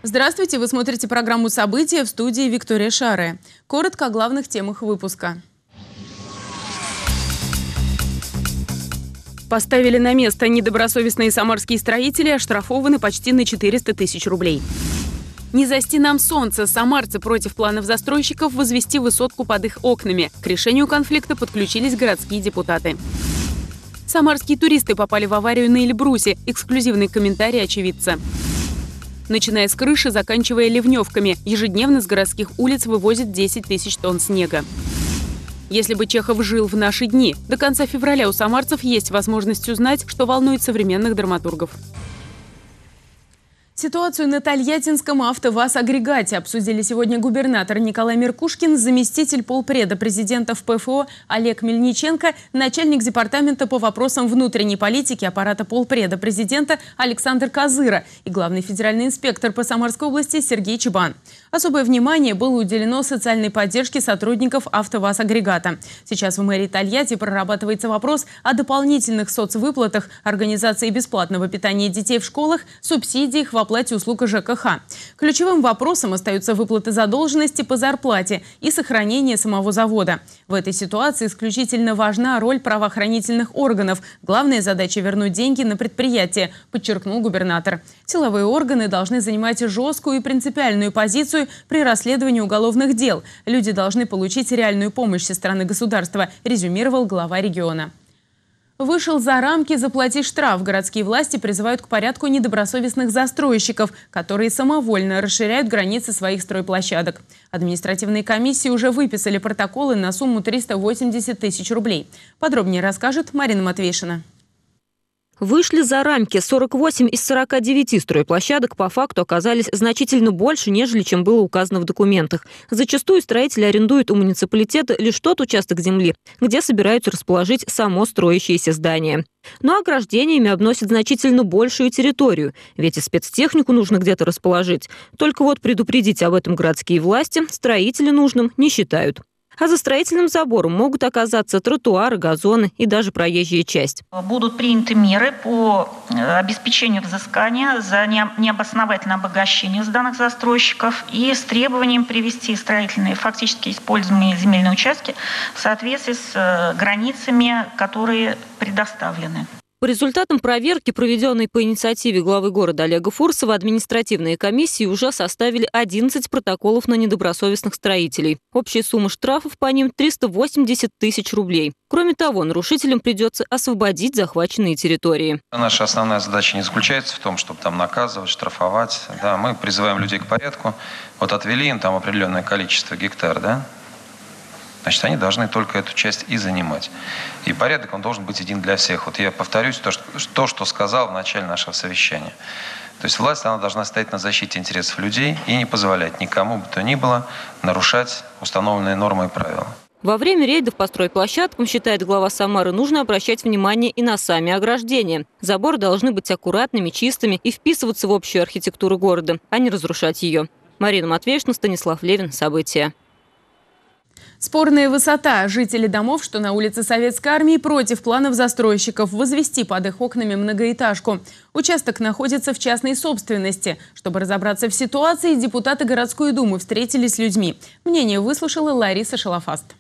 Здравствуйте, вы смотрите программу «События», в студии Виктория Шаре. Коротко о главных темах выпуска. Поставили на место. Недобросовестные самарские строители оштрафованы почти на 400 тысяч рублей. Не зайти нам солнце. Самарцы против планов застройщиков возвести высотку под их окнами. К решению конфликта подключились городские депутаты. Самарские туристы попали в аварию на Эльбрусе. Эксклюзивный комментарий очевидца. Начиная с крыши, заканчивая ливневками, ежедневно с городских улиц вывозят 10 тысяч тонн снега. Если бы Чехов жил в наши дни, до конца февраля у самарцев есть возможность узнать, что волнует современных драматургов. Ситуацию на Тольяттинском АвтоВАЗ-агрегате обсудили сегодня губернатор Николай Меркушкин, заместитель полпреда президента в ПФО Олег Мельниченко, начальник департамента по вопросам внутренней политики аппарата полпреда президента Александр Козыра и главный федеральный инспектор по Самарской области Сергей Чебан. Особое внимание было уделено социальной поддержке сотрудников АвтоВАЗ-агрегата. Сейчас в мэрии Тольятти прорабатывается вопрос о дополнительных соцвыплатах, организации бесплатного питания детей в школах, субсидиях в оплате услуг ЖКХ. Ключевым вопросом остаются выплаты задолженности по зарплате и сохранение самого завода. В этой ситуации исключительно важна роль правоохранительных органов. Главная задача – вернуть деньги на предприятие, подчеркнул губернатор. Силовые органы должны занимать жесткую и принципиальную позицию при расследовании уголовных дел. Люди должны получить реальную помощь со стороны государства, резюмировал глава региона. Вышел за рамки, заплати штраф. Городские власти призывают к порядку недобросовестных застройщиков, которые самовольно расширяют границы своих стройплощадок. Административные комиссии уже выписали протоколы на сумму 380 тысяч рублей. Подробнее расскажет Марина Матвейшина. Вышли за рамки. 48 из 49 стройплощадок по факту оказались значительно больше, нежели чем было указано в документах. Зачастую строители арендуют у муниципалитета лишь тот участок земли, где собираются расположить само строящееся здание. Но ограждениями обносят значительно большую территорию, ведь и спецтехнику нужно где-то расположить. Только вот предупредить об этом городские власти строители нужным не считают. А за строительным забором могут оказаться тротуары, газоны и даже проезжая часть. Будут приняты меры по обеспечению взыскания за необосновательное обогащение с данных застройщиков и с требованием привести строительные фактически используемые земельные участки в соответствии с границами, которые предоставлены. По результатам проверки, проведенной по инициативе главы города Олега Фурсова, административные комиссии уже составили 11 протоколов на недобросовестных строителей. Общая сумма штрафов по ним – 380 тысяч рублей. Кроме того, нарушителям придется освободить захваченные территории. Наша основная задача не заключается в том, чтобы там наказывать, штрафовать. Да, мы призываем людей к порядку. Вот отвели им там определенное количество гектар, да? Значит, они должны только эту часть и занимать. И порядок, он должен быть один для всех. Вот я повторюсь то, что сказал в начале нашего совещания. То есть власть, она должна стоять на защите интересов людей и не позволять никому бы то ни было нарушать установленные нормы и правила. Во время рейдов по стройплощадкам, считает глава Самары, нужно обращать внимание и на сами ограждения. Заборы должны быть аккуратными, чистыми и вписываться в общую архитектуру города, а не разрушать ее. Марина Матвейшина, Станислав Левин. События. Спорная высота. Жители домов, что на улице Советской Армии, против планов застройщиков возвести под их окнами многоэтажку. Участок находится в частной собственности. Чтобы разобраться в ситуации, депутаты городской думы встретились с людьми. Мнение выслушала Лариса Шалафаст.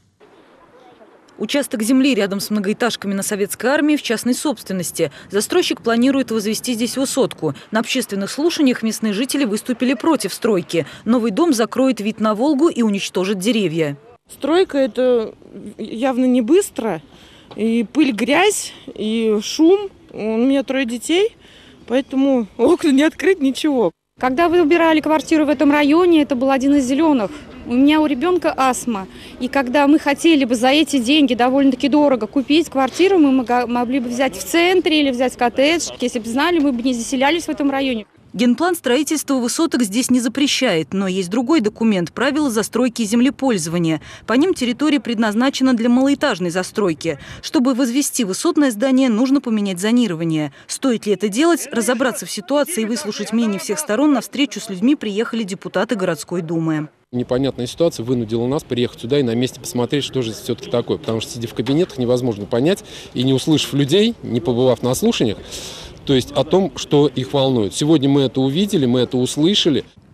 Участок земли рядом с многоэтажками на Советской Армии в частной собственности. Застройщик планирует возвести здесь высотку. На общественных слушаниях местные жители выступили против стройки. Новый дом закроет вид на Волгу и уничтожит деревья. Стройка – это явно не быстро. И пыль, грязь, и шум. У меня 3 детей, поэтому окна не открыть, ничего. Когда вы выбирали квартиру в этом районе, это был один из зеленых. У меня у ребенка астма. И когда мы хотели бы за эти деньги довольно-таки дорого купить квартиру, мы могли бы взять в центре или взять коттедж. Если бы знали, мы бы не заселялись в этом районе. Генплан строительства высоток здесь не запрещает, но есть другой документ – правила застройки и землепользования. По ним территория предназначена для малоэтажной застройки. Чтобы возвести высотное здание, нужно поменять зонирование. Стоит ли это делать, разобраться в ситуации и выслушать мнение всех сторон, на встречу с людьми приехали депутаты городской думы. Непонятная ситуация вынудила нас приехать сюда и на месте посмотреть, что же все-таки такое. Потому что, сидя в кабинетах, невозможно понять и не услышав людей, не побывав на слушаниях, то есть о том, что их волнует. Сегодня мы это увидели, мы это услышали.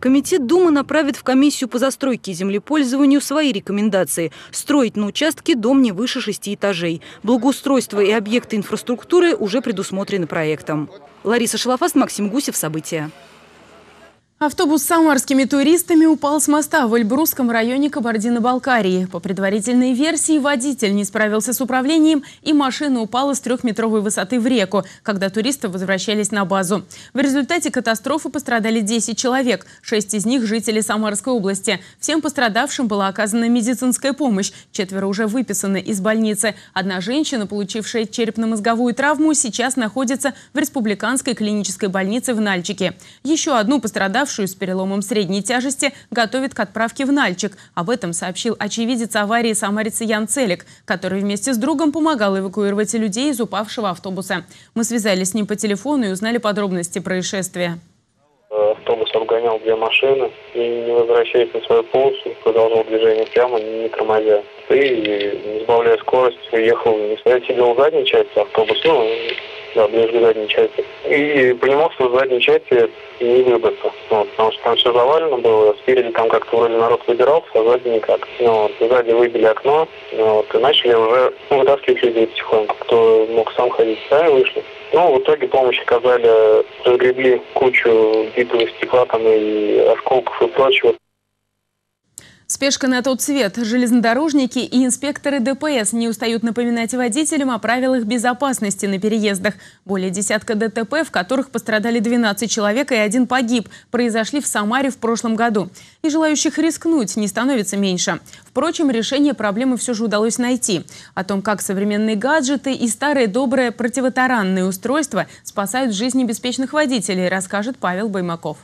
Комитет Думы направит в комиссию по застройке и землепользованию свои рекомендации. Строить на участке дом не выше 6 этажей. Благоустройство и объекты инфраструктуры уже предусмотрены проектом. Лариса Шалафаст, Максим Гусев. События. Автобус с самарскими туристами упал с моста в Эльбрусском районе Кабардино-Балкарии. По предварительной версии, водитель не справился с управлением, и машина упала с 3-метровой высоты в реку, когда туристы возвращались на базу. В результате катастрофы пострадали 10 человек, 6 из них – жители Самарской области. Всем пострадавшим была оказана медицинская помощь. 4 уже выписаны из больницы. Одна женщина, получившая черепно-мозговую травму, сейчас находится в республиканской клинической больнице в Нальчике. Еще одну пострадавшую с переломом средней тяжести готовят к отправке в Нальчик. Об этом сообщил очевидец аварии самарец Ян Целик, который вместе с другом помогал эвакуировать людей из упавшего автобуса. Мы связались с ним по телефону и узнали подробности происшествия. Автобус обгонял 2 машины и, не возвращаясь на свою полосу, продолжал движение прямо, не тормозя. И, не сбавляя скорость, ехал, я сидел в задней части автобуса, ближе к задней части. И понимал, что в задней части не выбраться. Потому что там все завалено было. Спереди там как-то вроде народ выбирался, а сзади никак. Сзади выбили окно. И начали уже вытаскивать людей потихоньку. Кто мог сам ходить, сами вышли. В итоге помощь оказали, разгребли кучу битого стекла там и осколков и прочего. Спешка на тот свет. Железнодорожники и инспекторы ДПС не устают напоминать водителям о правилах безопасности на переездах. Более десятка ДТП, в которых пострадали 12 человек и 1 погиб, произошли в Самаре в прошлом году. И желающих рискнуть не становится меньше. Впрочем, решение проблемы все же удалось найти. О том, как современные гаджеты и старые добрые противотаранные устройства спасают жизни беспечных водителей, расскажет Павел Баймаков.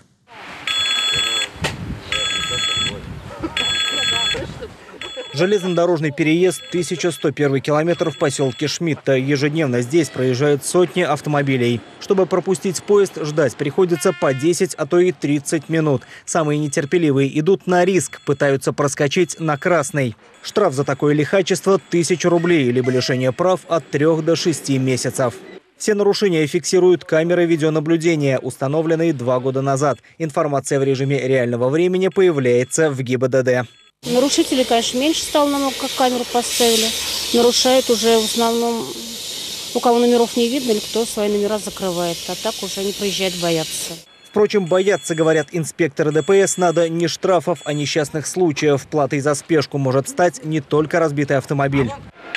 Железнодорожный переезд 1101 километр в поселке Шмидта. Ежедневно здесь проезжают сотни автомобилей. Чтобы пропустить поезд, ждать приходится по 10, а то и 30 минут. Самые нетерпеливые идут на риск, пытаются проскочить на красный. Штраф за такое лихачество – 1000 рублей, либо лишение прав от 3 до 6 месяцев. Все нарушения фиксируют камеры видеонаблюдения, установленные 2 года назад. Информация в режиме реального времени появляется в ГИБДД. Нарушителей, конечно, меньше стало намного, как камеру поставили. Нарушают уже в основном, у кого номеров не видно или кто свои номера закрывает. А так уже они проезжают, боятся. Впрочем, бояться, говорят инспекторы ДПС, надо не штрафов, а несчастных случаев. Платой за спешку может стать не только разбитый автомобиль.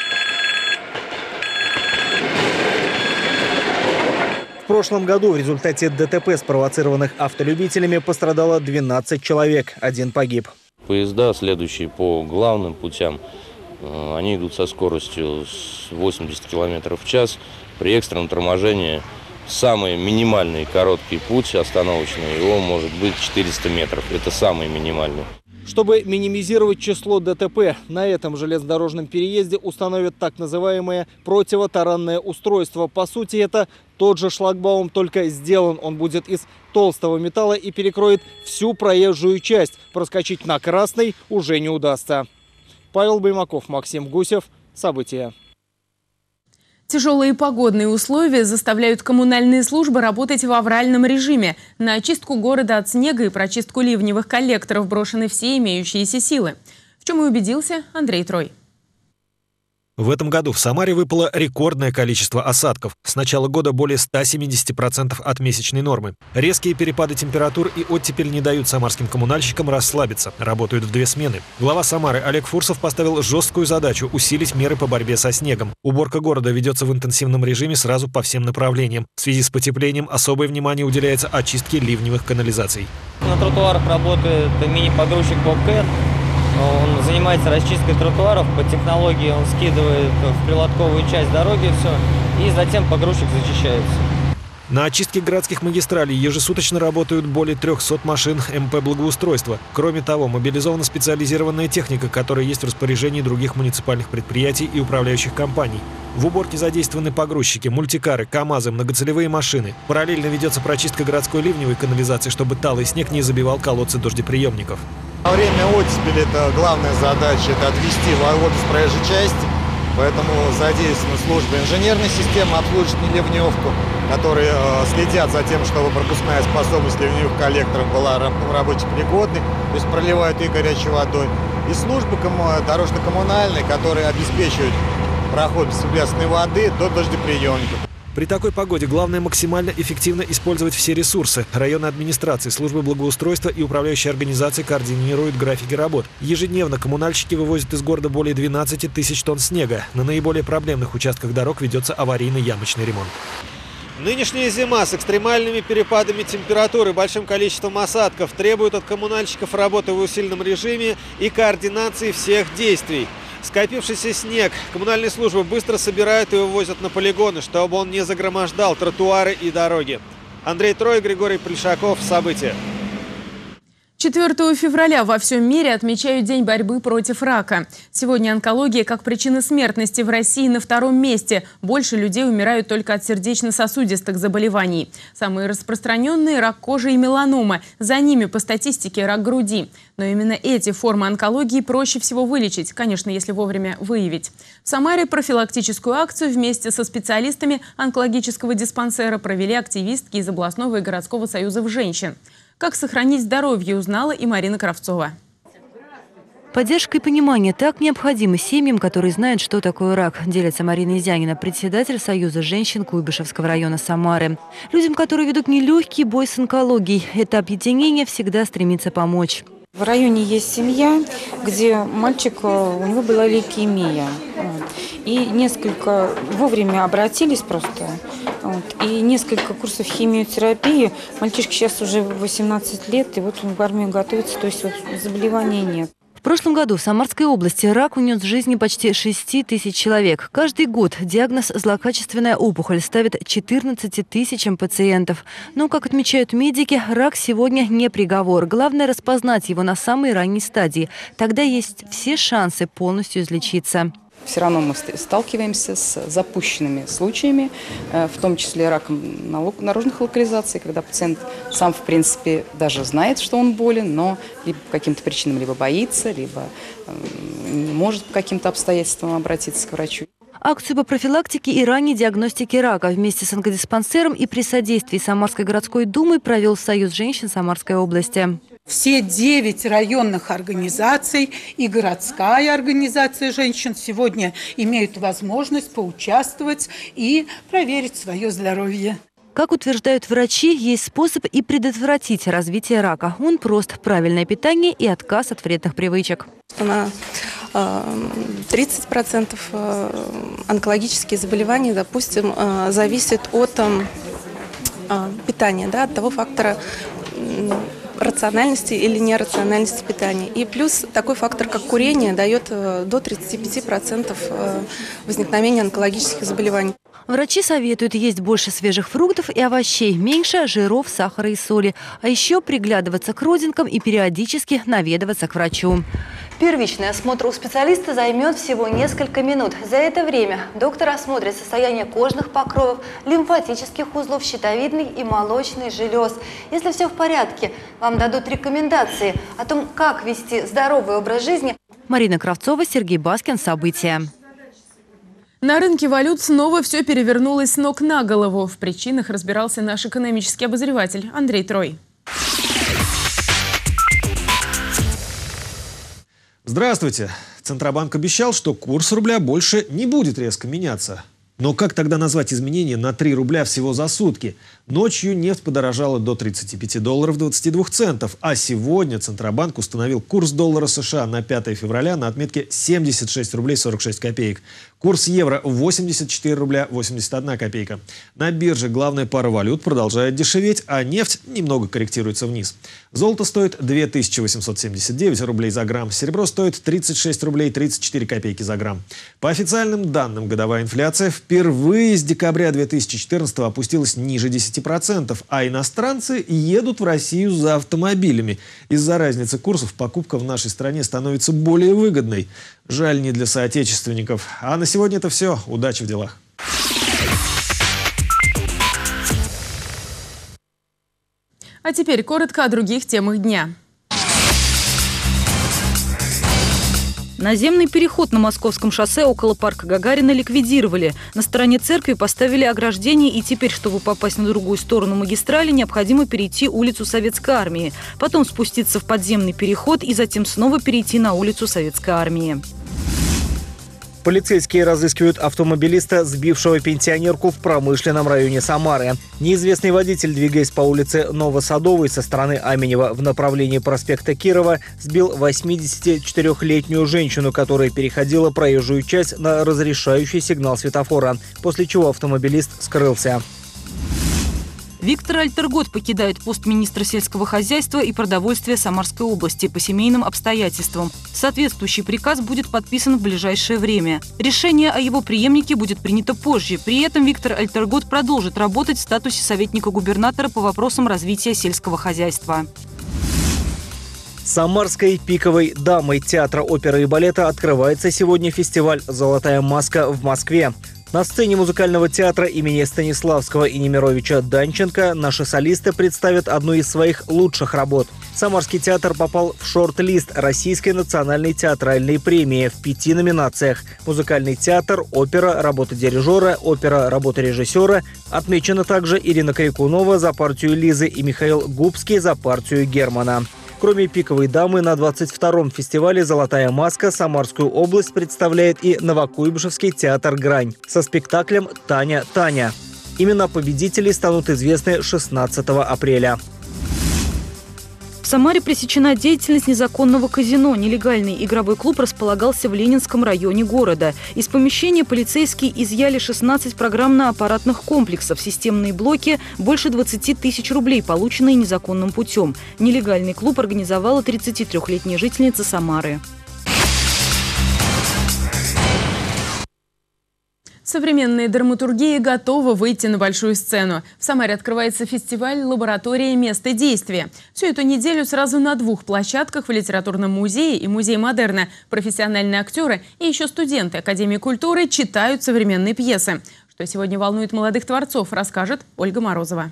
В прошлом году в результате ДТП, спровоцированных автолюбителями, пострадало 12 человек, 1 погиб. Поезда, следующие по главным путям, они идут со скоростью 80 км в час. При экстренном торможении самый минимальный короткий путь остановочный, его может быть 400 метров. Это самый минимальный. Чтобы минимизировать число ДТП, на этом железнодорожном переезде установят так называемое противотаранное устройство. По сути, это тот же шлагбаум, только сделан он будет из толстого металла и перекроет всю проезжую часть. Проскочить на красный уже не удастся. Павел Баймаков, Максим Гусев. События. Тяжелые погодные условия заставляют коммунальные службы работать в авральном режиме. На очистку города от снега и прочистку ливневых коллекторов брошены все имеющиеся силы. В чем и убедился Андрей Трой. В этом году в Самаре выпало рекордное количество осадков. С начала года более 170% от месячной нормы. Резкие перепады температур и оттепель не дают самарским коммунальщикам расслабиться. Работают в 2 смены. Глава Самары Олег Фурсов поставил жесткую задачу – усилить меры по борьбе со снегом. Уборка города ведется в интенсивном режиме сразу по всем направлениям. В связи с потеплением особое внимание уделяется очистке ливневых канализаций. На тротуарах работает мини-погрузчик Bobcat. Он занимается расчисткой тротуаров. По технологии он скидывает в прилотковую часть дороги все, и затем погрузчик зачищается. На очистке городских магистралей ежесуточно работают более 300 машин МП «Благоустройство». Кроме того, мобилизована специализированная техника, которая есть в распоряжении других муниципальных предприятий и управляющих компаний. В уборке задействованы погрузчики, мультикары, КАМАЗы, многоцелевые машины. Параллельно ведется прочистка городской ливневой канализации, чтобы талый снег не забивал колодцы дождеприемников. Во время оттепели это главная задача – это отвести воду с проезжей части. Поэтому задействована служба инженерной системы обслуживания ливневку, которые следят за тем, чтобы пропускная способность ливневых коллекторов была рабоче-пригодной, то есть проливают ее горячей водой. И службы дорожно-коммунальные, которые обеспечивают проход бесследной воды до дождеприемников. При такой погоде главное максимально эффективно использовать все ресурсы. Районные администрации, службы благоустройства и управляющие организации координируют графики работ. Ежедневно коммунальщики вывозят из города более 12 тысяч тонн снега. На наиболее проблемных участках дорог ведется аварийный ямочный ремонт. Нынешняя зима с экстремальными перепадами температуры и большим количеством осадков требует от коммунальщиков работы в усиленном режиме и координации всех действий. Скопившийся снег коммунальные службы быстро собирают и вывозят на полигоны, чтобы он не загромождал тротуары и дороги. Андрей Трой, Григорий Плешаков. События. 4 февраля во всем мире отмечают День борьбы против рака. Сегодня онкология как причина смертности в России на 2-м месте. Больше людей умирают только от сердечно-сосудистых заболеваний. Самые распространенные – рак кожи и меланома. За ними по статистике рак груди. Но именно эти формы онкологии проще всего вылечить, конечно, если вовремя выявить. В Самаре профилактическую акцию вместе со специалистами онкологического диспансера провели активистки из областного и городского союзов женщин. Как сохранить здоровье, узнала и Марина Кравцова. Поддержка и понимание так необходимы семьям, которые знают, что такое рак, делится Марина Изянина, председатель Союза женщин Куйбышевского района Самары. Людям, которые ведут нелегкий бой с онкологией, это объединение всегда стремится помочь. В районе есть семья, где мальчик, у него была лейкемия. И несколько вовремя обратились просто. И несколько курсов химиотерапии. Мальчишке сейчас уже 18 лет, и вот он в армию готовится, то есть вот заболевания нет. В прошлом году в Самарской области рак унес жизни почти 6 тысяч человек. Каждый год диагноз «злокачественная опухоль» ставит 14 тысячам пациентов. Но, как отмечают медики, рак сегодня не приговор. Главное – распознать его на самой ранней стадии. Тогда есть все шансы полностью излечиться. Все равно мы сталкиваемся с запущенными случаями, в том числе раком наружных локализаций, когда пациент сам, в принципе, даже знает, что он болен, но либо по каким-то причинам либо боится, либо не может по каким-то обстоятельствам обратиться к врачу. Акцию по профилактике и ранней диагностике рака вместе с онкодиспансером и при содействии Самарской городской думы провел Союз женщин Самарской области. Все 9 районных организаций и городская организация женщин сегодня имеют возможность поучаствовать и проверить свое здоровье. Как утверждают врачи, есть способ и предотвратить развитие рака. Он прост – правильное питание и отказ от вредных привычек. На 30% онкологические заболевания, допустим, зависят от питания, да, от того фактора, рациональности или нерациональности питания. И плюс такой фактор, как курение, дает до 35% возникновения онкологических заболеваний. Врачи советуют есть больше свежих фруктов и овощей, меньше жиров, сахара и соли. А еще приглядываться к родинкам и периодически наведываться к врачу. Первичный осмотр у специалиста займет всего несколько минут. За это время доктор осмотрит состояние кожных покровов, лимфатических узлов, щитовидной и молочной желез. Если все в порядке, вам дадут рекомендации о том, как вести здоровый образ жизни. Марина Кравцова, Сергей Баскин. События. На рынке валют снова все перевернулось с ног на голову. В причинах разбирался наш экономический обозреватель Андрей Трой. Здравствуйте. Центробанк обещал, что курс рубля больше не будет резко меняться. Но как тогда назвать изменения на 3 рубля всего за сутки? Ночью нефть подорожала до $35 22 центов, а сегодня Центробанк установил курс доллара США на 5 февраля на отметке 76 рублей 46 копеек. Курс евро 84 рубля 81 копейка. На бирже главная пара валют продолжает дешеветь, а нефть немного корректируется вниз. Золото стоит 2879 рублей за грамм, серебро стоит 36 рублей 34 копейки за грамм. По официальным данным, годовая инфляция впервые с декабря 2014 опустилась ниже 10%, а иностранцы едут в Россию за автомобилями. Из-за разницы курсов покупка в нашей стране становится более выгодной. Жаль, не для соотечественников. А на сегодня это все. Удачи в делах. А теперь коротко о других темах дня. Наземный переход на Московском шоссе около парка Гагарина ликвидировали. На стороне церкви поставили ограждение, и теперь, чтобы попасть на другую сторону магистрали, необходимо перейти улицу Советской Армии. Потом спуститься в подземный переход и затем снова перейти на улицу Советской Армии. Полицейские разыскивают автомобилиста, сбившего пенсионерку в промышленном районе Самары. Неизвестный водитель, двигаясь по улице Новосадовой со стороны Аменева в направлении проспекта Кирова, сбил 84-летнюю женщину, которая переходила проезжую часть на разрешающий сигнал светофора, после чего автомобилист скрылся. Виктор Альтергот покидает пост министра сельского хозяйства и продовольствия Самарской области по семейным обстоятельствам. Соответствующий приказ будет подписан в ближайшее время. Решение о его преемнике будет принято позже. При этом Виктор Альтергот продолжит работать в статусе советника губернатора по вопросам развития сельского хозяйства. Самарской пиковой дамой театра оперы и балета открывается сегодня фестиваль «Золотая маска» в Москве. На сцене музыкального театра имени Станиславского и Немировича Данченко наши солисты представят одну из своих лучших работ. Самарский театр попал в шорт-лист Российской национальной театральной премии в 5 номинациях. Музыкальный театр, опера, работа дирижера, опера, работа режиссера. Отмечена также Ирина Крикунова за партию Лизы и Михаил Губский за партию Германа. Кроме пиковой дамы, на 22-м фестивале «Золотая маска» Самарскую область представляет и Новокуйбышевский театр «Грань» со спектаклем «Таня, Таня». Имена победителей станут известны 16 апреля. В Самаре пресечена деятельность незаконного казино. Нелегальный игровой клуб располагался в Ленинском районе города. Из помещения полицейские изъяли 16 программно-аппаратных комплексов, системные блоки, больше 20 тысяч рублей, полученные незаконным путем. Нелегальный клуб организовала 33-летняя жительница Самары. Современная драматургия готова выйти на большую сцену. В Самаре открывается фестиваль «Лаборатория. Место действия». Всю эту неделю сразу на 2 площадках в Литературном музее и Музее модерна профессиональные актеры и еще студенты Академии культуры читают современные пьесы. Что сегодня волнует молодых творцов, расскажет Ольга Морозова.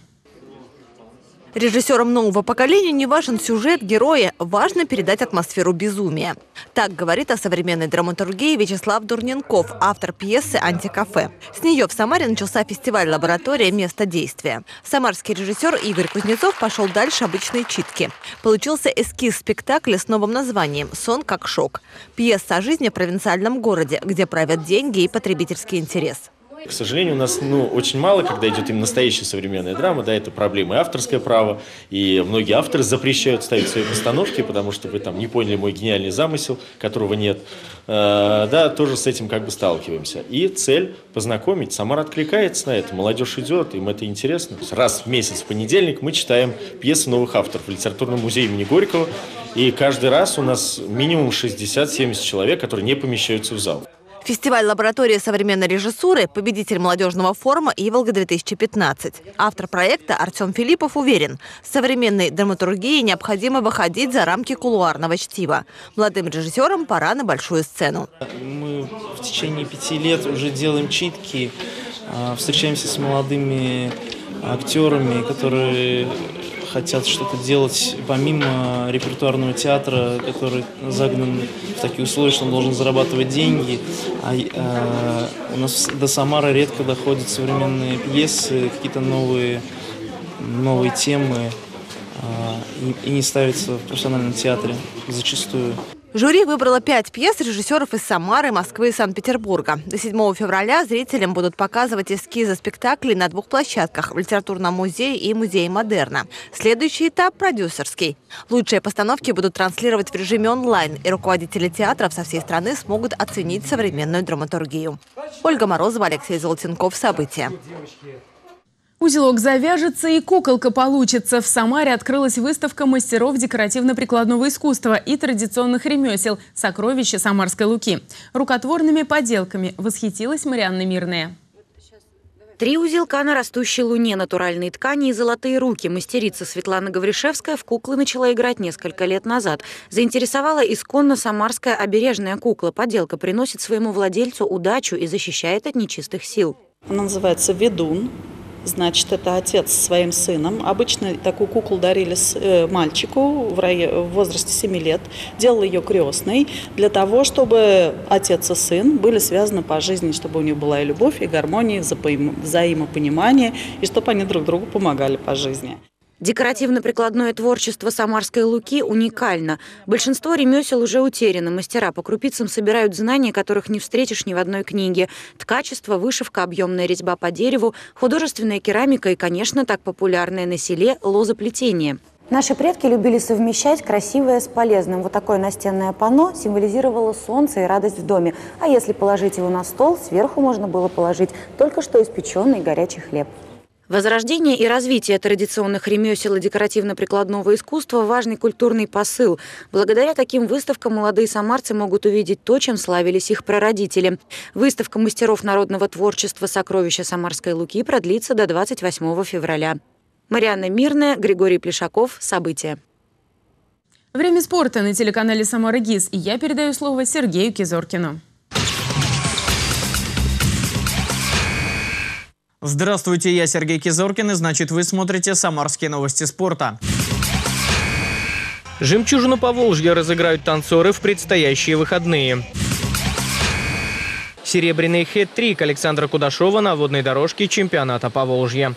Режиссерам нового поколения не важен сюжет, герои, важно передать атмосферу безумия. Так говорит о современной драматургии Вячеслав Дурненков, автор пьесы «Антикафе». С нее в Самаре начался фестиваль «Лаборатория. Место действия». Самарский режиссер Игорь Кузнецов пошел дальше обычной читки. Получился эскиз спектакля с новым названием «Сон как шок». Пьеса о жизни в провинциальном городе, где правят деньги и потребительский интерес. К сожалению, у нас очень мало, когда идет именно настоящая современная драма, да, это проблема и авторское право, и многие авторы запрещают ставить свои постановки, потому что вы там не поняли мой гениальный замысел, которого нет. Да, тоже с этим как бы сталкиваемся. И цель познакомить. Самара откликается на это, молодежь идет, им это интересно. Раз в месяц в понедельник мы читаем пьесы новых авторов в Литературном музее имени Горького, и каждый раз у нас минимум 60-70 человек, которые не помещаются в зал. Фестиваль «Лаборатория современной режиссуры» – победитель молодежного форума «Иволга-2015». Автор проекта Артем Филиппов уверен, с современной драматургией необходимо выходить за рамки кулуарного чтива. Молодым режиссерам пора на большую сцену. Мы в течение 5 лет уже делаем читки, встречаемся с молодыми актерами, которые хотят что-то делать помимо репертуарного театра, который загнан в такие условия, что он должен зарабатывать деньги. У нас до Самары редко доходят современные пьесы, какие-то новые темы, и не ставятся в профессиональном театре зачастую. Жюри выбрало 5 пьес режиссеров из Самары, Москвы и Санкт-Петербурга. До 7 февраля зрителям будут показывать эскизы спектаклей на 2 площадках – в Литературном музее и Музее модерна. Следующий этап – продюсерский. Лучшие постановки будут транслировать в режиме онлайн, и руководители театров со всей страны смогут оценить современную драматургию. Ольга Морозова, Алексей Золотенков. События. Узелок завяжется и куколка получится. В Самаре открылась выставка мастеров декоративно-прикладного искусства и традиционных ремесел «Сокровища Самарской Луки». Рукотворными поделками восхитилась Марианна Мирная. 3 узелка на растущей луне, натуральные ткани и золотые руки. Мастерица Светлана Гавришевская в куклы начала играть несколько лет назад. Заинтересовала исконно самарская обережная кукла. Поделка приносит своему владельцу удачу и защищает от нечистых сил. Она называется «Ведун». Значит, это отец со своим сыном. Обычно такую куклу дарили мальчику в возрасте 7 лет. Делал ее крестной для того, чтобы отец и сын были связаны по жизни, чтобы у них была и любовь, и гармония, и взаимопонимание, и чтобы они друг другу помогали по жизни. Декоративно-прикладное творчество Самарской Луки уникально. Большинство ремесел уже утеряно. Мастера по крупицам собирают знания, которых не встретишь ни в одной книге. Ткачество, вышивка, объемная резьба по дереву, художественная керамика и, конечно, так популярное на селе лозоплетение. Наши предки любили совмещать красивое с полезным. Вот такое настенное панно символизировало солнце и радость в доме. А если положить его на стол, сверху можно было положить только что испеченный горячий хлеб. Возрождение и развитие традиционных ремесел и декоративно-прикладного искусства – важный культурный посыл. Благодаря таким выставкам молодые самарцы могут увидеть то, чем славились их прародители. Выставка мастеров народного творчества «Сокровища Самарской Луки» продлится до 28 февраля. Марианна Мирная, Григорий Плешаков. События. Время спорта на телеканале «Самара ГИС». И я передаю слово Сергею Кизоркину. Здравствуйте, я Сергей Кизоркин, и значит, вы смотрите «Самарские новости спорта». «Жемчужину Поволжья» разыграют танцоры в предстоящие выходные. Серебряный хэт-трик Александра Кудашова на водной дорожке чемпионата Поволжья.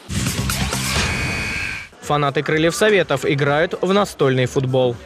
Фанаты «Крыльев Советов» играют в настольный футбол.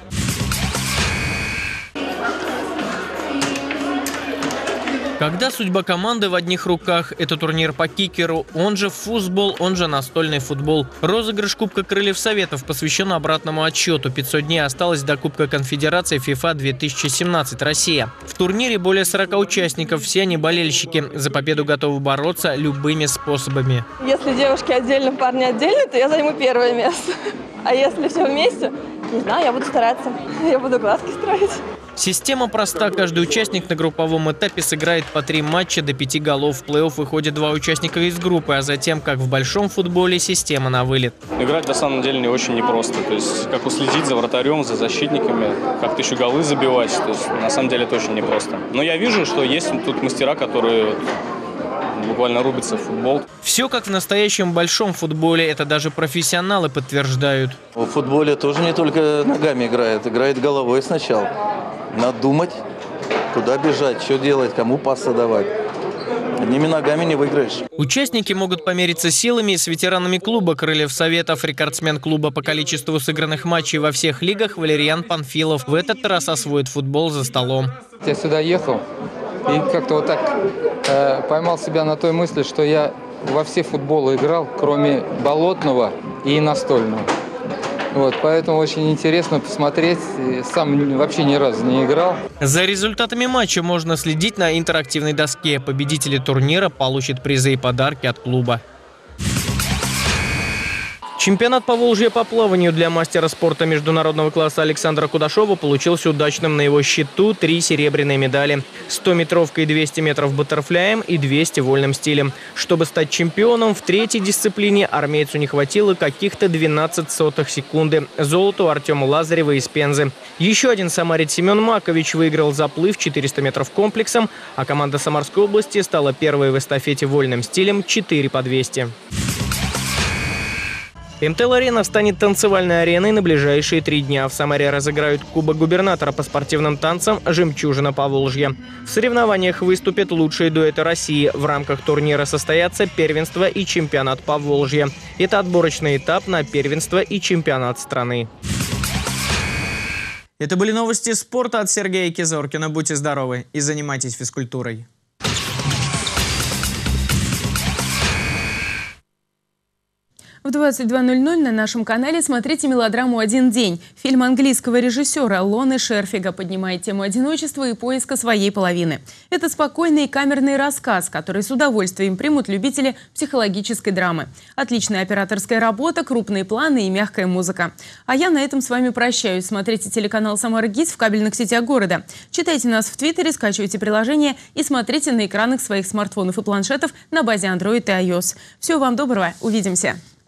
Когда судьба команды в одних руках, это турнир по кикеру, он же футбол, он же настольный футбол. Розыгрыш Кубка Крыльев Советов посвящен обратному отсчету. 500 дней осталось до Кубка Конфедерации FIFA 2017 Россия. В турнире более 40 участников, все они болельщики. За победу готовы бороться любыми способами. Если девушки отдельно, парни отдельно, то я займу первое место. А если все вместе, не знаю, я буду стараться. Я буду глазки строить. Система проста. Каждый участник на групповом этапе сыграет по 3 матча до 5 голов. В плей-офф выходят 2 участника из группы, а затем, как в большом футболе, система на вылет. Играть на самом деле не очень непросто. То есть, как уследить за вратарем, за защитниками, как-то еще голы забивать. То есть, на самом деле это очень непросто. Но я вижу, что есть тут мастера, которые буквально рубятся в футбол. Все как в настоящем большом футболе. Это даже профессионалы подтверждают. В футболе тоже не только ногами играет головой сначала. Надо думать, куда бежать, что делать, кому пас давать. Одними ногами не выиграешь. Участники могут помериться силами с ветеранами клуба «Крыльев Советов». Рекордсмен клуба по количеству сыгранных матчей во всех лигах Валерьян Панфилов в этот раз освоит футбол за столом. Я сюда ехал и как-то вот так поймал себя на той мысли, что я во все футболы играл, кроме болотного и настольного. Вот, поэтому очень интересно посмотреть. Сам вообще ни разу не играл. За результатами матча можно следить на интерактивной доске. Победители турнира получат призы и подарки от клуба. Чемпионат Поволжья по плаванию для мастера спорта международного класса Александра Кудашова получился удачным. На его счету 3 серебряные медали. 100-метровкой, 200 метров баттерфляем и 200 вольным стилем. Чтобы стать чемпионом в 3-й дисциплине, армейцу не хватило каких-то 0,12 секунды. Золото у Артема Лазарева из Пензы. Еще один самарец Семен Макович выиграл заплыв 400 метров комплексом, а команда Самарской области стала первой в эстафете вольным стилем 4 по 200. МТЛ-арена станет танцевальной ареной на ближайшие 3 дня. В Самаре разыграют Кубок губернатора по спортивным танцам «Жемчужина Поволжья». В соревнованиях выступят лучшие дуэты России. В рамках турнира состоятся первенство и чемпионат Поволжья. Это отборочный этап на первенство и чемпионат страны. Это были новости спорта от Сергея Кизоркина. Будьте здоровы и занимайтесь физкультурой. В 22:00 на нашем канале смотрите мелодраму «Один день». Фильм английского режиссера Лоны Шерфига поднимает тему одиночества и поиска своей половины. Это спокойный и камерный рассказ, который с удовольствием примут любители психологической драмы. Отличная операторская работа, крупные планы и мягкая музыка. А я на этом с вами прощаюсь. Смотрите телеканал «Самара ГИС» в кабельных сетях города. Читайте нас в Твиттере, скачивайте приложение и смотрите на экранах своих смартфонов и планшетов на базе Android и iOS. Всего вам доброго. Увидимся.